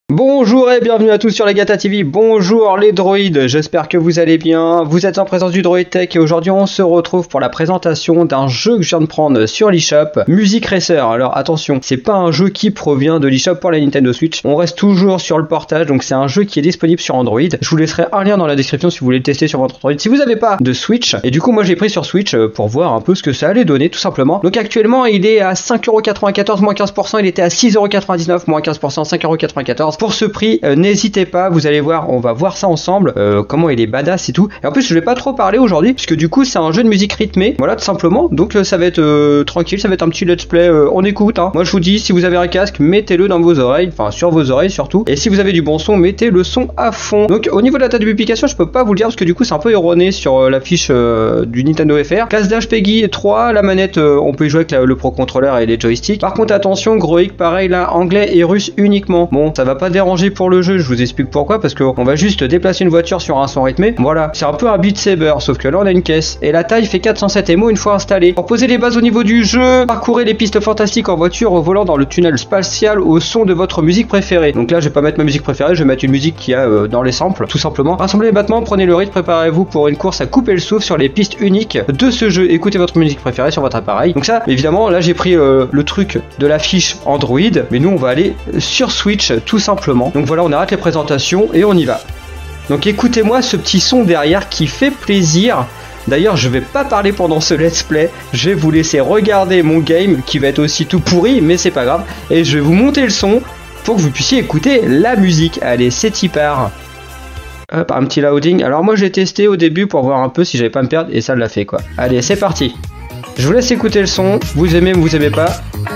Bonjour et bienvenue à tous sur Legata TV, bonjour les droïdes, j'espère que vous allez bien, vous êtes en présence du Droid Tech et aujourd'hui on se retrouve pour la présentation d'un jeu que je viens de prendre sur l'eShop, Music Racer. Alors attention, c'est pas un jeu qui provient de l'eShop pour la Nintendo Switch, on reste toujours sur le portage, donc c'est un jeu qui est disponible sur Android. Je vous laisserai un lien dans la description si vous voulez le tester sur votre Android, si vous n'avez pas de Switch, et du coup moi j'ai pris sur Switch pour voir un peu ce que ça allait donner tout simplement. Donc actuellement il est à 5,94€, moins 15%, il était à 6,99€, moins 15%, 5,94€. Pour ce prix, n'hésitez pas, vous allez voir, on va voir ça ensemble, comment il est badass et tout. Et en plus je vais pas trop parler aujourd'hui, puisque du coup c'est un jeu de musique rythmée, voilà tout simplement. Donc ça va être tranquille, ça va être un petit let's play, on écoute hein. Moi je vous dis, si vous avez un casque, mettez-le dans vos oreilles, enfin sur vos oreilles surtout. Et si vous avez du bon son, mettez le son à fond. Donc au niveau de la date de publication, je peux pas vous le dire, parce que du coup c'est un peu erroné sur la fiche du Nintendo FR. Classe d'âge Peggy 3, la manette, on peut y jouer avec le Pro Controller et les joysticks. Par contre attention, Groic pareil là, anglais et russe uniquement. Bon, ça va pas déranger pour le jeu, je vous explique pourquoi, parce qu'on va juste déplacer une voiture sur un son rythmé. Voilà, c'est un peu un Beat Saber, sauf que là on a une caisse, et la taille fait 407 MO une fois installée. Pour poser les bases au niveau du jeu, parcourez les pistes fantastiques en voiture au volant dans le tunnel spatial au son de votre musique préférée. Donc là je vais pas mettre ma musique préférée, je vais mettre une musique qui a dans les samples, tout simplement. Rassemblez les battements, prenez le rythme, préparez-vous pour une course à couper le souffle sur les pistes uniques de ce jeu. Écoutez votre musique préférée sur votre appareil. Donc ça, évidemment, là j'ai pris le truc de la fiche Android, mais nous on va aller sur Switch tout simplement. Donc voilà, on arrête les présentations et on y va. Donc écoutez-moi ce petit son derrière qui fait plaisir. D'ailleurs je vais pas parler pendant ce let's play, je vais vous laisser regarder mon game qui va être aussi tout pourri, mais c'est pas grave, et je vais vous monter le son pour que vous puissiez écouter la musique. Allez, c'est y part. Hop, un petit loading. Alors moi j'ai testé au début pour voir un peu si j'allais pas me perdre, et ça l'a fait quoi. Allez, c'est parti. Je vous laisse écouter le son, vous aimez ou vous aimez pas.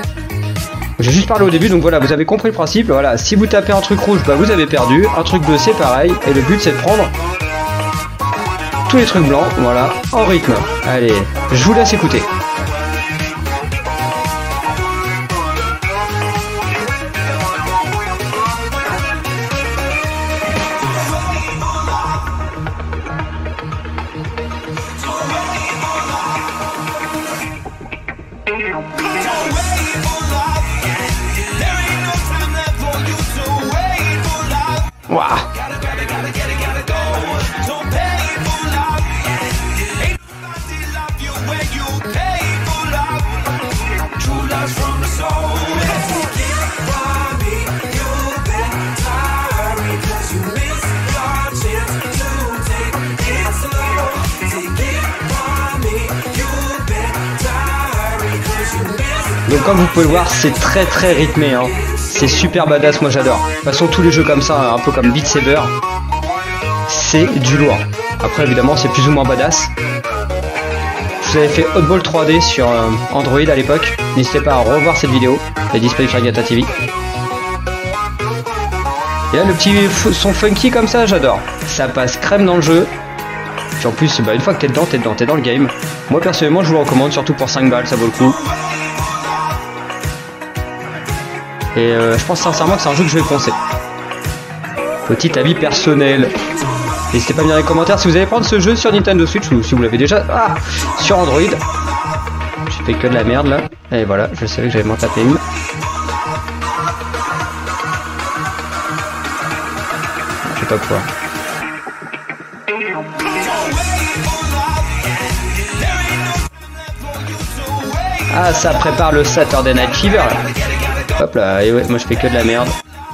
J'ai juste parlé au début, donc voilà, vous avez compris le principe. Voilà, si vous tapez un truc rouge, bah vous avez perdu. Un truc bleu, c'est pareil. Et le but, c'est de prendre tous les trucs blancs, voilà, en rythme. Allez, je vous laisse écouter. Waouh. Donc comme vous pouvez le voir, c'est très rythmé hein. C'est super badass, moi j'adore. De toute façon tous les jeux comme ça, un peu comme Beat Saber, c'est du lourd. Après évidemment c'est plus ou moins badass. Je vous avais fait Hotball 3D sur Android à l'époque. N'hésitez pas à revoir cette vidéo, elle est disponible sur Legata TV. Et là le petit son funky comme ça, j'adore. Ça passe crème dans le jeu. Puis en plus, bah, une fois que t'es dedans, t'es dans le game. Moi personnellement je vous le recommande, surtout pour 5 balles, ça vaut le coup. Et je pense sincèrement que c'est un jeu que je vais foncer. Petit avis personnel. N'hésitez pas à me dire dans les commentaires si vous allez prendre ce jeu sur Nintendo Switch ou si vous l'avez déjà sur Android. J'ai fait que de la merde là. Et voilà, je savais que j'allais m'en taper une. Je vais pas pouvoir. Ah, ça prépare le Saturday Night Fever là. Hop là, et ouais, moi je fais que de la merde.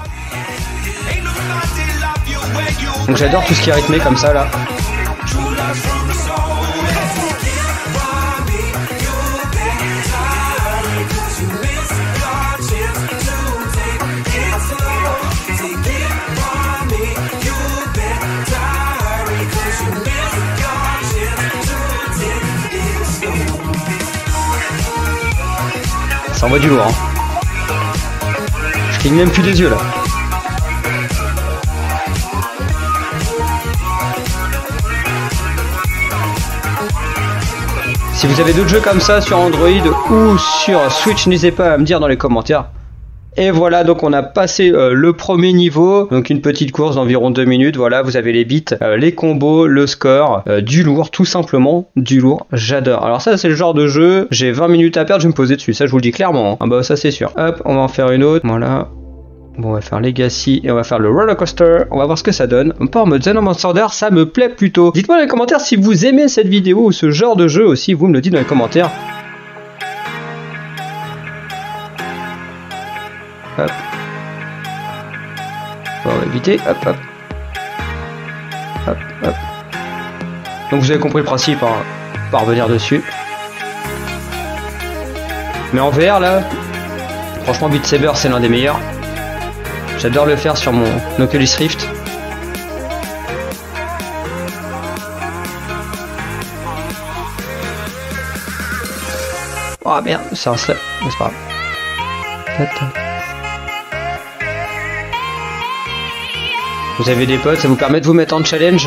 Donc j'adore tout ce qui est rythmé comme ça là. Ça envoie du lourd hein. Je cligne même plus des yeux là. Si vous avez d'autres jeux comme ça sur Android ou sur Switch, n'hésitez pas à me dire dans les commentaires. Et voilà, donc on a passé le premier niveau, donc une petite course d'environ 2 minutes, voilà, vous avez les beats, les combos, le score, du lourd, tout simplement, du lourd, j'adore. Alors ça c'est le genre de jeu, j'ai 20 minutes à perdre, je vais me poser dessus, ça je vous le dis clairement, hein. Ah bah ça c'est sûr. Hop, on va en faire une autre, voilà. Bon, on va faire Legacy et on va faire le Roller Coaster. On va voir ce que ça donne. Pas en mode Zen Monster, ça me plaît plutôt. Dites-moi dans les commentaires si vous aimez cette vidéo ou ce genre de jeu aussi. Vous me le dites dans les commentaires. Hop. Bon, on va éviter. Hop, hop. Hop, hop. Donc vous avez compris le principe, hein. Pas revenir dessus. Mais en VR là, franchement Beat Saber c'est l'un des meilleurs. J'adore le faire sur mon Oculus Rift. Oh merde, c'est un slap, mais c'est pas grave. Vous avez des potes, ça vous permet de vous mettre en challenge.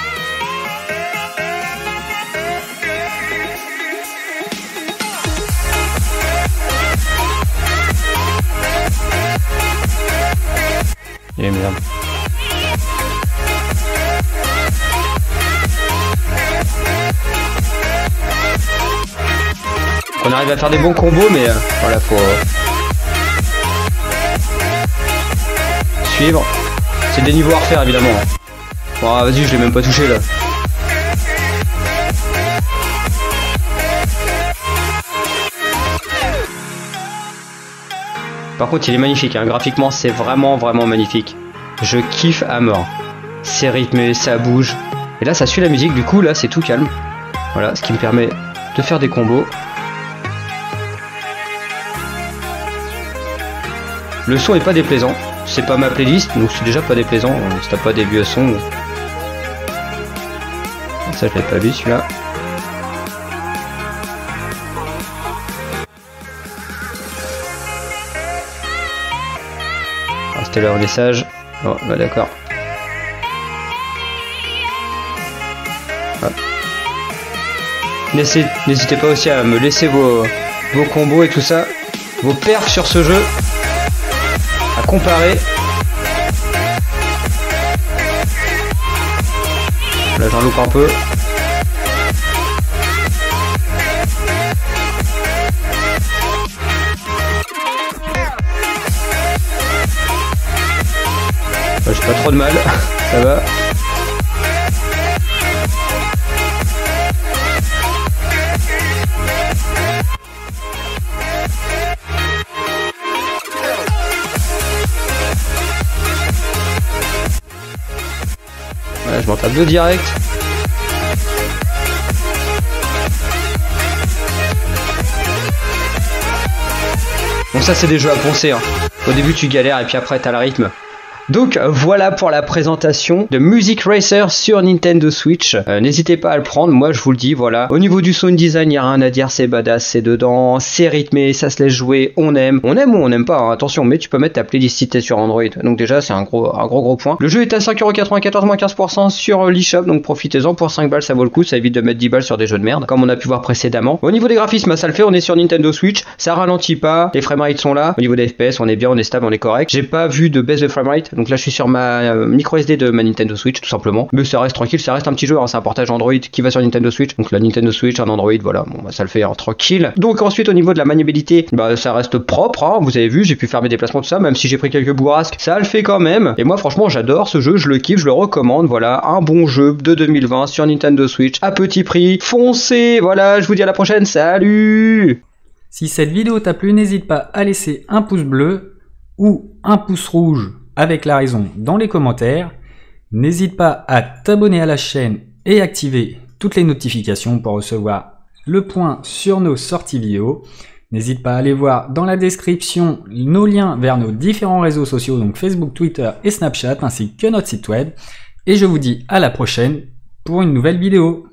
Et merde. On arrive à faire des bons combos, mais voilà, faut suivre. C'est des niveaux à refaire évidemment. Bon, vas-y, je l'ai même pas touché là. Par contre, il est magnifique, hein. Graphiquement, c'est vraiment magnifique. Je kiffe à mort. C'est rythmé, ça bouge. Et là, ça suit la musique, du coup, là, c'est tout calme. Voilà, ce qui me permet de faire des combos. Le son est pas déplaisant. C'est pas ma playlist, donc c'est déjà pas déplaisant. Si t'as pas des vieux sons. Ça, je l'ai pas vu, celui-là. C'était leur message. Oh, bah d'accord. N'hésitez pas aussi à me laisser vos combos et tout ça, vos perfs sur ce jeu, à comparer. Là j'en loupe un peu. J'ai pas trop de mal, ça va. Voilà, je m'en tape deux direct. Bon, ça c'est des jeux à poncer, hein. Au début tu galères et puis après t'as le rythme. Donc voilà pour la présentation de Music Racer sur Nintendo Switch. N'hésitez pas à le prendre, moi je vous le dis, voilà. Au niveau du sound design, il n'y a rien à dire, c'est badass, c'est dedans, c'est rythmé, ça se laisse jouer, on aime ou on n'aime pas, hein, attention, mais tu peux mettre ta playlist si t'es sur Android. Donc déjà c'est un gros point. Le jeu est à 5,94€ moins 15% sur l'eShop, donc profitez-en, pour 5 balles ça vaut le coup, ça évite de mettre 10 balles sur des jeux de merde, comme on a pu voir précédemment. Au niveau des graphismes, ça le fait, on est sur Nintendo Switch, ça ralentit pas, les framerates sont là, au niveau des FPS, on est bien, on est stable, on est correct. J'ai pas vu de baisse de framerate, donc là je suis sur ma micro SD de ma Nintendo Switch tout simplement, mais ça reste tranquille, ça reste un petit jeu, hein, c'est un portage Android qui va sur Nintendo Switch, donc la Nintendo Switch, un Android, voilà, bon bah, ça le fait hein, tranquille. Donc ensuite au niveau de la maniabilité, bah ça reste propre, hein, vous avez vu, j'ai pu faire mes déplacements tout ça, même si j'ai pris quelques bourrasques, ça le fait quand même. Et moi franchement j'adore ce jeu, je le kiffe, je le recommande, voilà, un bon jeu de 2020 sur Nintendo Switch à petit prix, foncez, voilà, je vous dis à la prochaine, salut. Si cette vidéo t'a plu, n'hésite pas à laisser un pouce bleu ou un pouce rouge avec la raison dans les commentaires. N'hésite pas à t'abonner à la chaîne et activer toutes les notifications pour recevoir le point sur nos sorties vidéo. N'hésite pas à aller voir dans la description nos liens vers nos différents réseaux sociaux, donc Facebook, Twitter et Snapchat, ainsi que notre site web. Et je vous dis à la prochaine pour une nouvelle vidéo.